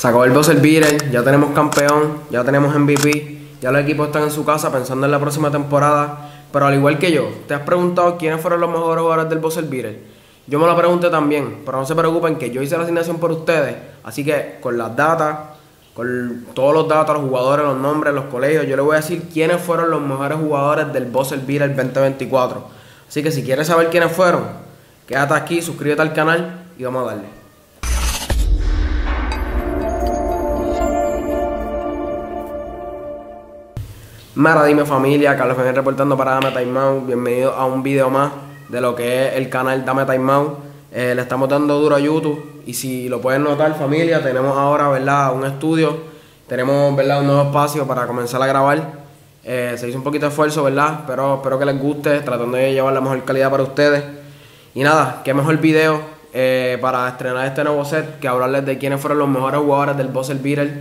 Se acabó el buzzer beater, ya tenemos campeón, ya tenemos MVP, ya los equipos están en su casa pensando en la próxima temporada. Pero al igual que yo, te has preguntado quiénes fueron los mejores jugadores del buzzer beater. Yo me lo pregunté también, pero no se preocupen que yo hice la asignación por ustedes. Así que con las datas, con todos los datos, los jugadores, los nombres, los colegios, yo les voy a decir quiénes fueron los mejores jugadores del buzzer beater 2024. Así que si quieres saber quiénes fueron, quédate aquí, suscríbete al canal y vamos a darle. Mara, dime familia, Carlos Fernández reportando para Dame Timeout. Bienvenido a un video más de lo que es el canal Dame Timeout. Le estamos dando duro a YouTube y si lo pueden notar familia, tenemos ahora, ¿verdad?, un estudio. Tenemos, ¿verdad?, un nuevo espacio para comenzar a grabar. Se hizo un poquito de esfuerzo, ¿verdad? Pero espero que les guste, tratando de llevar la mejor calidad para ustedes. Y nada, qué mejor video para estrenar este nuevo set que hablarles de quiénes fueron los mejores jugadores del buzzer beater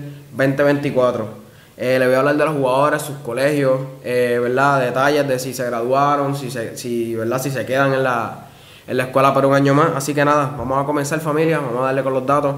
2024. Les voy a hablar de los jugadores, sus colegios, ¿verdad? Detalles de si se graduaron, ¿verdad?, si se quedan en la escuela por un año más. Así que nada, vamos a comenzar familia, vamos a darle con los datos.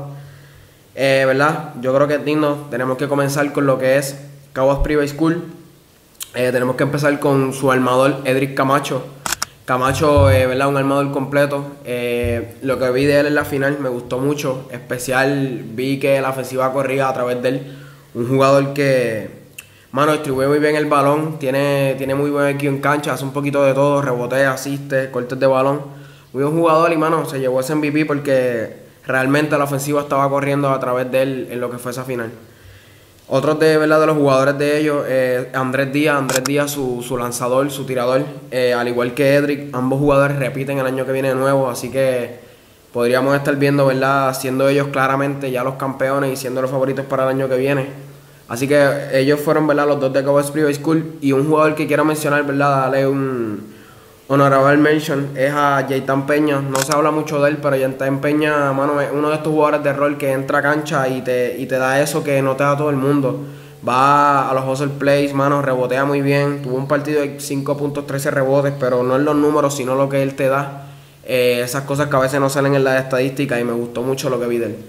¿Verdad? Yo creo que es digno, tenemos que comenzar con lo que es Caguas Private School. Tenemos que empezar con su armador Edric Camacho. Camacho, ¿verdad?, un armador completo. Lo que vi de él en la final me gustó mucho. Especial, vi que la ofensiva corría a través de él. Un jugador que, mano, distribuye muy bien el balón, tiene muy buen IQ en cancha, hace un poquito de todo, rebotea, asiste, cortes de balón. Muy buen jugador y, mano, se llevó ese MVP porque realmente la ofensiva estaba corriendo a través de él en lo que fue esa final. Otros de los jugadores de ellos, Andrés Díaz, su lanzador, su tirador, al igual que Edric, ambos jugadores repiten el año que viene de nuevo, así que podríamos estar viendo, ¿verdad?, siendo ellos claramente ya los campeones y siendo los favoritos para el año que viene. Así que ellos fueron, ¿verdad?, los dos de Caguas Private School. Y un jugador que quiero mencionar, ¿verdad?, darle un honorable mention, es a Jaytan Peña. No se habla mucho de él, pero Jaytan Peña, mano, es uno de estos jugadores de rol que entra a cancha y te da eso que no te da todo el mundo. Va a los hustle plays, mano, rebotea muy bien. Tuvo un partido de 5 puntos, 13 rebotes, pero no en los números, sino lo que él te da. Esas cosas que a veces no salen en las estadísticas y me gustó mucho lo que vi de él.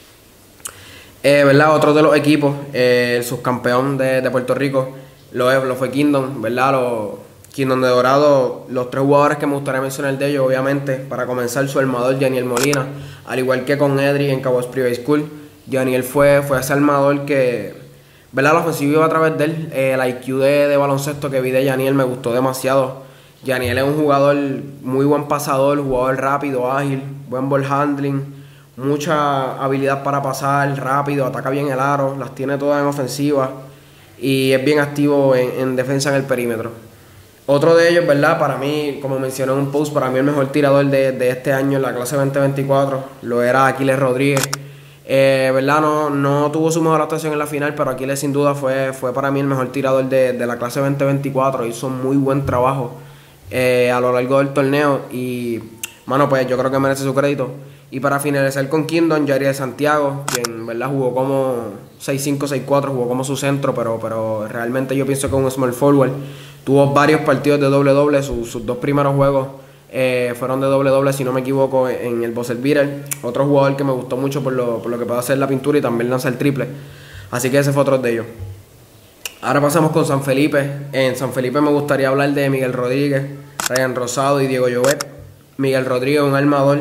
¿Verdad? Otro de los equipos, el subcampeón de Puerto Rico, lo fue Kingdom, ¿verdad? Kingdom de Dorado, los tres jugadores que me gustaría mencionar de ellos, obviamente, para comenzar, su armador, Yaniel Molina, al igual que con Edric en Caguas Private School. Yaniel fue ese armador que, ¿verdad?, la ofensiva iba a través de él. El IQ de baloncesto que vi de Yaniel me gustó demasiado. Yaniel es un jugador muy buen pasador, jugador rápido, ágil, buen ball handling, mucha habilidad para pasar, rápido, ataca bien el aro, las tiene todas en ofensiva y es bien activo en defensa en el perímetro. Otro de ellos, ¿verdad?, para mí, como mencioné en un post, para mí el mejor tirador de este año en la clase 2024 lo era Aquiles Rodríguez. ¿Verdad? No tuvo su mejor actuación en la final, pero Aquiles sin duda fue para mí el mejor tirador de la clase 2024. Hizo muy buen trabajo a lo largo del torneo y, mano, pues yo creo que merece su crédito. Y para finalizar con Kingdom, Yariel Santiago, quien, ¿verdad?, jugó como 6'5", 6'4", jugó como su centro, pero realmente yo pienso que un small forward. Tuvo varios partidos de doble-doble, sus dos primeros juegos fueron de doble-doble, si no me equivoco, en el buzzer beater. Otro jugador que me gustó mucho por lo que puede hacer la pintura y también lanza el triple. Así que ese fue otro de ellos. Ahora pasamos con San Felipe. En San Felipe me gustaría hablar de Miguel Rodríguez, Ryan Rosado y Diego Llobet. Miguel Rodríguez, un armador,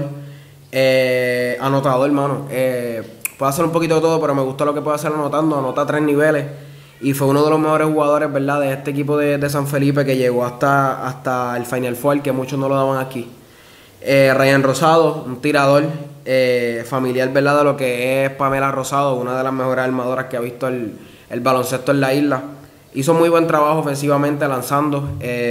anotador, hermano. Puede hacer un poquito de todo, pero me gusta lo que puede hacer anotando. Anota a 3 niveles. Y fue uno de los mejores jugadores, ¿verdad?, de este equipo de San Felipe, que llegó hasta el Final Four, que muchos no lo daban aquí. Ryan Rosado, un tirador familiar, ¿verdad?, de lo que es Pamela Rosado, una de las mejores armadoras que ha visto el baloncesto en la isla. Hizo muy buen trabajo ofensivamente lanzando.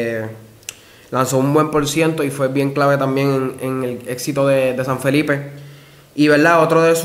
Lanzó un buen por ciento y fue bien clave también en el éxito de San Felipe. Y, ¿verdad?, otro de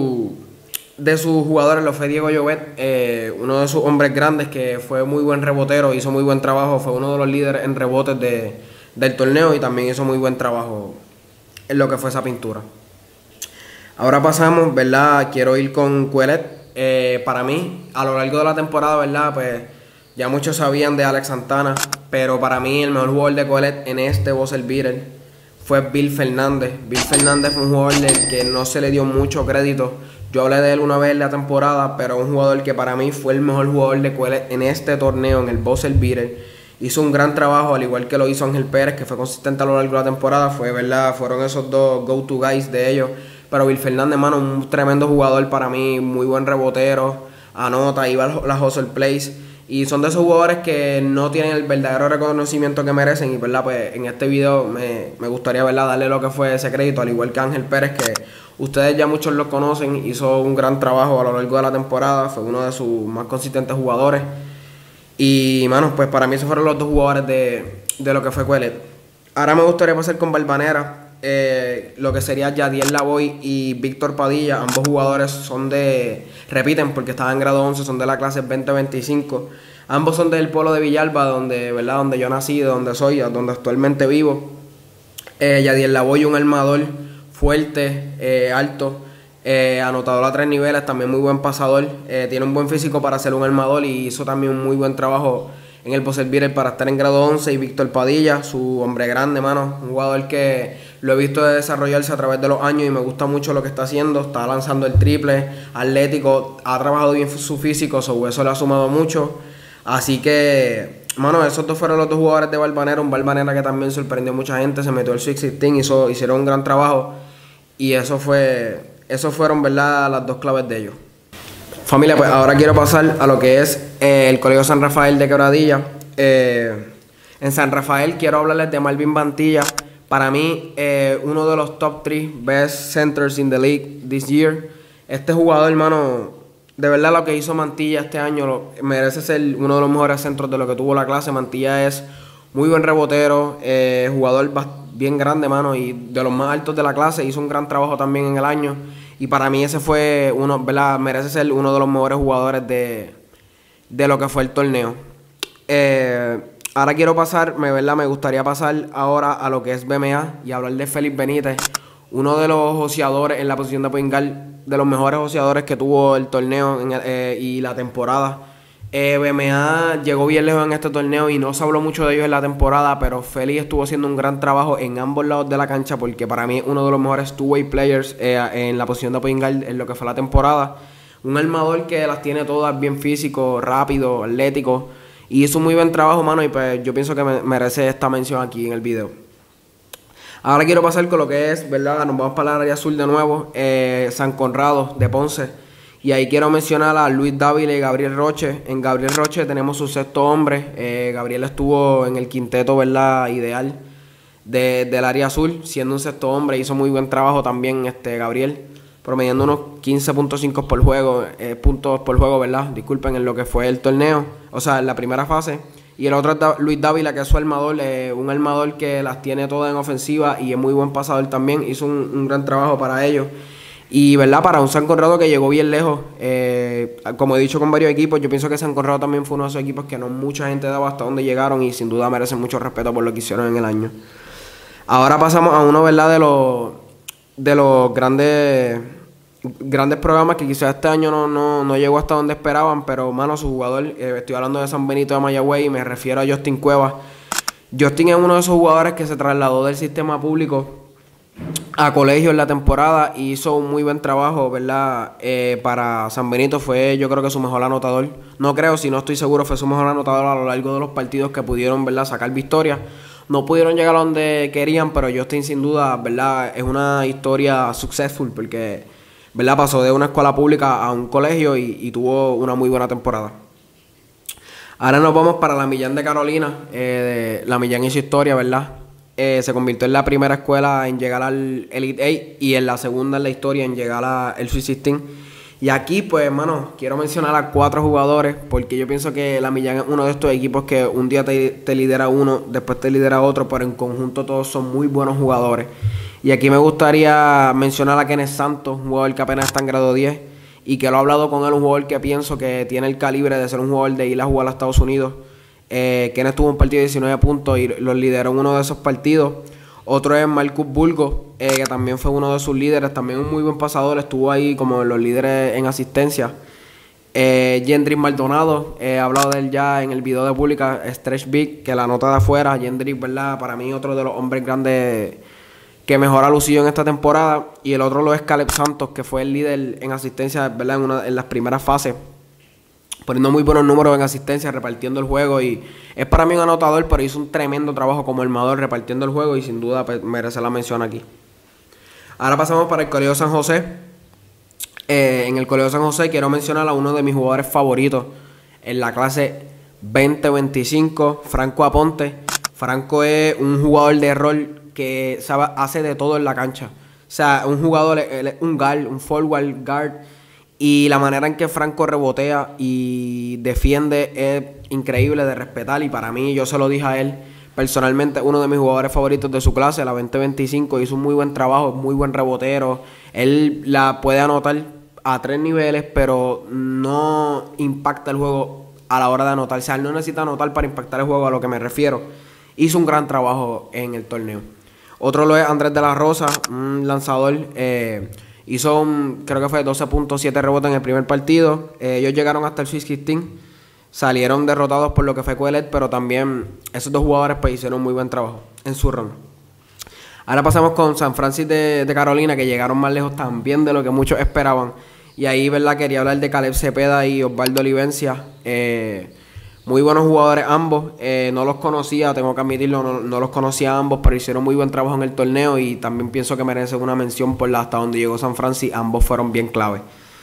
sus jugadores lo fue Diego Llobet, uno de sus hombres grandes que fue muy buen rebotero, hizo muy buen trabajo, fue uno de los líderes en rebotes del torneo y también hizo muy buen trabajo en lo que fue esa pintura. Ahora pasamos, ¿verdad?, quiero ir con Ouellet. Para mí, a lo largo de la temporada, ¿verdad?, pues ya muchos sabían de Alex Santana, pero para mí el mejor jugador de Ouellet en este buzzer beater fue Bill Fernández. Bill Fernández fue un jugador del que no se le dio mucho crédito. Yo hablé de él una vez en la temporada, pero un jugador que para mí fue el mejor jugador de Quelet en este torneo, en el Buzzer Beater. Hizo un gran trabajo, al igual que lo hizo Ángel Pérez, que fue consistente a lo largo de la temporada. Fueron esos dos go-to guys de ellos. Pero Will Fernández, mano, un tremendo jugador para mí, muy buen rebotero, anota, iba a las hustle plays. Y son de esos jugadores que no tienen el verdadero reconocimiento que merecen. Y verdad, pues en este video me gustaría, ¿verdad?, darle lo que fue ese crédito, al igual que Ángel Pérez, que ustedes ya muchos lo conocen, hizo un gran trabajo a lo largo de la temporada, fue uno de sus más consistentes jugadores. Y, mano, pues para mí esos fueron los dos jugadores de lo que fue Quelet. Ahora me gustaría pasar con Barbanera. Lo que sería Yadiel Lavoy y Víctor Padilla, ambos jugadores repiten porque estaban en grado 11, son de la clase 2025. Ambos son del pueblo de Villalba, donde yo nací, de donde soy, donde actualmente vivo. Yadiel Lavoy, un armador fuerte, alto, anotador a 3 niveles, también muy buen pasador, tiene un buen físico para ser un armador y hizo también un muy buen trabajo en el Buzzer Beater para estar en grado 11. Y Víctor Padilla, su hombre grande, mano, un jugador que lo he visto desarrollarse a través de los años y me gusta mucho lo que está haciendo. Está lanzando el triple, atlético, ha trabajado bien su físico, eso le ha sumado mucho. Así que, mano, esos dos fueron los dos jugadores de Barbanera. Un Barbanera que también sorprendió a mucha gente, se metió el Sweet 16, hicieron un gran trabajo. Y esos fueron, ¿verdad?, las dos claves de ellos. Familia, pues ahora quiero pasar a lo que es el Colegio San Rafael de Quebradilla. En San Rafael quiero hablarles de Marvin Vantilla. Para mí, uno de los top 3 best centers in the league this year. Este jugador, hermano, de verdad lo que hizo Mantilla este año merece ser uno de los mejores centros de lo que tuvo la clase. Mantilla es muy buen rebotero, jugador bien grande, mano, y de los más altos de la clase. Hizo un gran trabajo también en el año. Y para mí ese fue uno, ¿verdad?, merece ser uno de los mejores jugadores de lo que fue el torneo. Ahora quiero ¿verdad?, me gustaría pasar ahora a lo que es BMA y hablar de Félix Benítez, uno de los joseadores en la posición de point guard, de los mejores joseadores que tuvo el torneo y la temporada. BMA llegó bien lejos en este torneo y no se habló mucho de ellos en la temporada, pero Félix estuvo haciendo un gran trabajo en ambos lados de la cancha porque para mí es uno de los mejores two-way players en la posición de point guard en lo que fue la temporada. Un armador que las tiene todas bien físico, rápido, atlético, y hizo un muy buen trabajo, mano, y pues yo pienso que merece esta mención aquí en el video. Ahora quiero pasar con lo que es, ¿verdad?, nos vamos para la área azul de nuevo, San Conrado de Ponce. Y ahí quiero mencionar a Luis Dávila y Gabriel Roche. En Gabriel Roche tenemos su sexto hombre. Gabriel estuvo en el quinteto, ¿verdad?, ideal del área azul, siendo un sexto hombre. Hizo muy buen trabajo también Gabriel, promediando unos 15.5 por juego, puntos por juego, ¿verdad? Disculpen, en lo que fue el torneo, o sea, en la primera fase. Y el otro es Luis Dávila, que es su armador, un armador que las tiene todas en ofensiva y es muy buen pasador también. Hizo un gran trabajo para ellos. Y, ¿verdad?, para un San Conrado que llegó bien lejos, como he dicho con varios equipos, yo pienso que San Conrado también fue uno de esos equipos que no mucha gente daba hasta donde llegaron y sin duda merecen mucho respeto por lo que hicieron en el año. Ahora pasamos a uno, ¿verdad?, de los grandes programas que quizás este año no llegó hasta donde esperaban, pero, mano, su jugador, estoy hablando de San Benito de Mayagüey y me refiero a Justin Cuevas. Justin es uno de esos jugadores que se trasladó del sistema público a colegio en la temporada y hizo un muy buen trabajo, ¿verdad? Para San Benito fue, yo creo que su mejor anotador. No creo, si no estoy seguro, fue su mejor anotador a lo largo de los partidos que pudieron, ¿verdad?, sacar victoria. No pudieron llegar a donde querían, pero Justin sin duda, ¿verdad?, es una historia successful porque, ¿verdad?, pasó de una escuela pública a un colegio y tuvo una muy buena temporada. Ahora nos vamos para la Millán de Carolina. La Millán hizo historia, ¿verdad? Se convirtió en la primera escuela en llegar al Elite 8 y en la segunda en la historia en llegar al Sweet 16. Y aquí, pues, hermano, quiero mencionar a 4 jugadores porque yo pienso que la Millán es uno de estos equipos que un día te lidera uno, después te lidera otro, pero en conjunto todos son muy buenos jugadores. Y aquí me gustaría mencionar a Kenneth Santos, un jugador que apenas está en grado 10 y que lo he hablado con él, un jugador que pienso que tiene el calibre de ser un jugador de ir a jugar a Estados Unidos. Kenneth tuvo un partido de 19 puntos y los lideró en uno de esos partidos. Otro es Marcus Burgos, que también fue uno de sus líderes, también un muy buen pasador, estuvo ahí como los líderes en asistencia. Yendrick Maldonado, he hablado de él ya en el video de pública, Stretch Big, que la nota de afuera. Yendrick, ¿verdad?, para mí otro de los hombres grandes que mejor ha lucido en esta temporada. Y el otro lo es Caleb Santos, que fue el líder en asistencia, ¿verdad? En las primeras fases, poniendo muy buenos números en asistencia, repartiendo el juego. Y es para mí un anotador, pero hizo un tremendo trabajo como armador repartiendo el juego y sin duda pues, merece la mención aquí. Ahora pasamos para el Colegio San José. En el Colegio San José quiero mencionar a uno de mis jugadores favoritos en la clase 2025, Franco Aponte. Franco es un jugador de rol que hace de todo en la cancha. O sea, un jugador, un guard, un forward guard. Y la manera en que Franco rebotea y defiende es increíble de respetar. Y para mí, yo se lo dije a él, personalmente, uno de mis jugadores favoritos de su clase, la 2025. Hizo un muy buen trabajo, muy buen rebotero. Él la puede anotar a 3 niveles, pero no impacta el juego a la hora de anotar. O sea, él no necesita anotar para impactar el juego, a lo que me refiero. Hizo un gran trabajo en el torneo. Otro lo es Andrés de la Rosa, un lanzador. Hizo, creo que fue 12.7 rebotes en el primer partido. Ellos llegaron hasta el Sweet 16. Salieron derrotados por lo que fue Coelet, pero también esos dos jugadores pues, hicieron muy buen trabajo en su run. Ahora pasamos con San Francisco de Carolina, que llegaron más lejos también de lo que muchos esperaban. Y ahí, ¿verdad? Quería hablar de Caleb Cepeda y Osvaldo Olivencia. Muy buenos jugadores ambos. No los conocía, tengo que admitirlo, no los conocía ambos, pero hicieron muy buen trabajo en el torneo y también pienso que merecen una mención por hasta donde llegó San Francisco. Ambos fueron bien clave.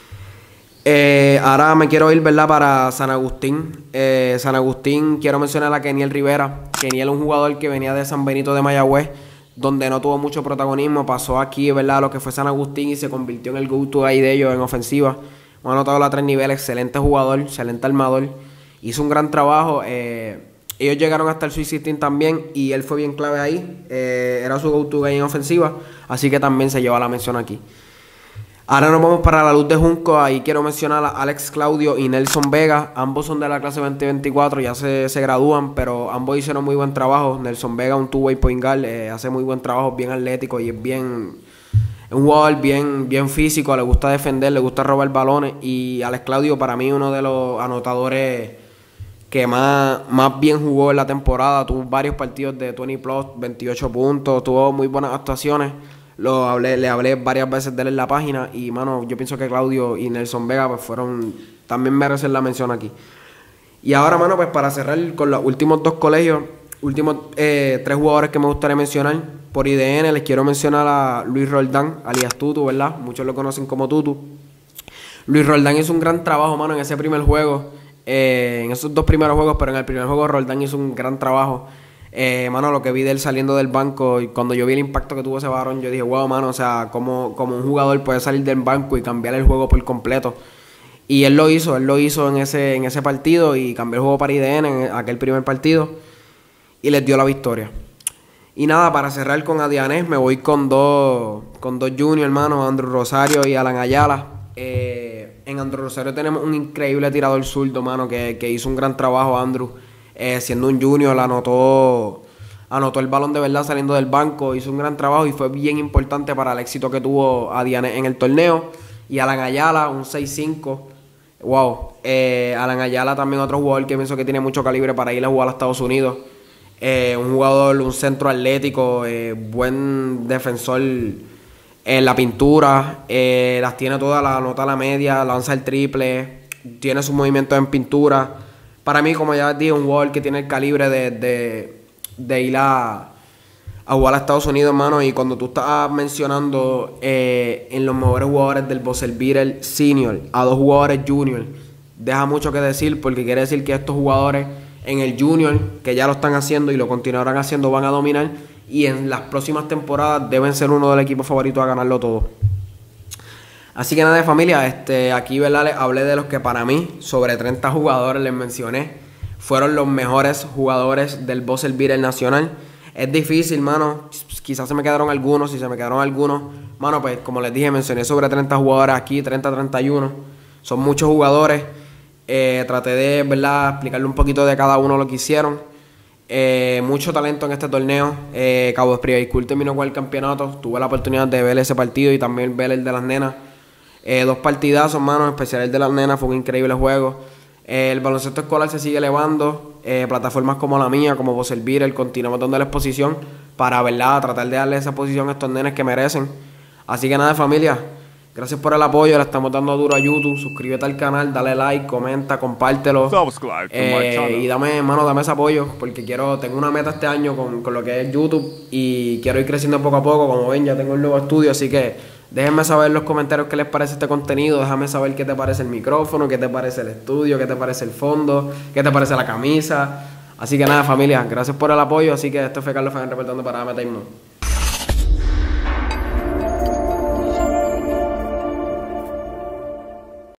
Ahora me quiero ir, ¿verdad? Para San Agustín. San Agustín, quiero mencionar a Keniel Rivera. Keniel es un jugador que venía de San Benito de Mayagüez, donde no tuvo mucho protagonismo. Pasó aquí, ¿verdad? Lo que fue San Agustín y se convirtió en el go-to ahí de ellos en ofensiva. Ha anotado a 3 niveles, excelente jugador, excelente armador. Hizo un gran trabajo. Ellos llegaron hasta el Sweet 16 también y él fue bien clave ahí. Era su go-to guy en ofensiva, así que también se lleva la mención aquí. Ahora nos vamos para la Luz de Junco. Ahí quiero mencionar a Alex Claudio y Nelson Vega. Ambos son de la clase 2024, ya se gradúan, pero ambos hicieron muy buen trabajo. Nelson Vega, un two-way point guard, hace muy buen trabajo, bien atlético y es un jugador bien físico, le gusta defender, le gusta robar balones. Y Alex Claudio, para mí, uno de los anotadores que más bien jugó en la temporada. Tuvo varios partidos de 20 plus, 28 puntos, tuvo muy buenas actuaciones. Le hablé varias veces de él en la página y, mano, yo pienso que Claudio y Nelson Vega pues también merecen la mención aquí. Y ahora, mano, pues para cerrar con los últimos 2 colegios, últimos 3 jugadores que me gustaría mencionar. Por IDN les quiero mencionar a Luis Roldán, alias Tutu, ¿verdad? Muchos lo conocen como Tutu. Luis Roldán hizo un gran trabajo, mano, en ese primer juego. En esos 2 primeros juegos, pero en el primer juego Roldán hizo un gran trabajo. Mano, lo que vi de él saliendo del banco y cuando yo vi el impacto que tuvo ese varón, yo dije, wow, mano, o sea, como un jugador puede salir del banco y cambiar el juego por completo. Y él lo hizo en ese partido y cambió el juego para IDN en aquel primer partido y les dio la victoria. Y nada, para cerrar con Adianés, me voy con dos juniors, hermano, Andrew Rosario y Alan Ayala. En Andrew Rosario tenemos un increíble tirador zurdo, mano, que hizo un gran trabajo. Andrew, siendo un junior, anotó el balón de verdad saliendo del banco, hizo un gran trabajo y fue bien importante para el éxito que tuvo Adianés en el torneo. Y Alan Ayala, un 6'5", wow. Alan Ayala también otro jugador que pienso que tiene mucho calibre para ir a jugar a Estados Unidos. Un jugador, un centro atlético, buen defensor en la pintura, las tiene todas, la anota a la media, lanza el triple, tiene sus movimientos en pintura. Para mí, como ya dije, un jugador que tiene el calibre de ir a jugar a Estados Unidos, hermano. Y cuando tú estás mencionando en los mejores jugadores del Buzzer Beater Senior a 2 jugadores junior, deja mucho que decir, porque quiere decir que estos jugadores en el junior, que ya lo están haciendo y lo continuarán haciendo, van a dominar. Y en las próximas temporadas deben ser uno del equipo favorito a ganarlo todo. Así que nada, familia, aquí, ¿verdad? Les hablé de los que para mí, sobre 30 jugadores les mencioné, fueron los mejores jugadores del Buzzer Beater Nacional. Es difícil, mano, quizás se me quedaron algunos, si se me quedaron algunos, mano, pues como les dije, mencioné sobre 30 jugadores aquí, 30-31, son muchos jugadores. Traté de, ¿verdad?, explicarle un poquito de cada uno lo que hicieron. Mucho talento en este torneo. Cabo Espriu School terminó con el campeonato. Tuve la oportunidad de ver ese partido y también ver el de las nenas. 2 partidazos, hermano, en especial el de las nenas. Fue un increíble juego. El baloncesto escolar se sigue elevando. plataformas como la mía, como Voservir, continuamos dando la exposición para, ¿verdad?, tratar de darle esa exposición a estos nenes que merecen. Así que nada, familia, gracias por el apoyo, le estamos dando duro a YouTube. Suscríbete al canal, dale like, comenta, compártelo. Y dame, hermano, dame ese apoyo, porque tengo una meta este año con lo que es YouTube y quiero ir creciendo poco a poco. Como ven, ya tengo un nuevo estudio, así que déjenme saber en los comentarios qué les parece este contenido. Déjame saber qué te parece el micrófono, qué te parece el estudio, qué te parece el fondo, qué te parece la camisa. Así que nada, familia, gracias por el apoyo. Así que esto fue Carlos Fagan reportando para Dame Time Out.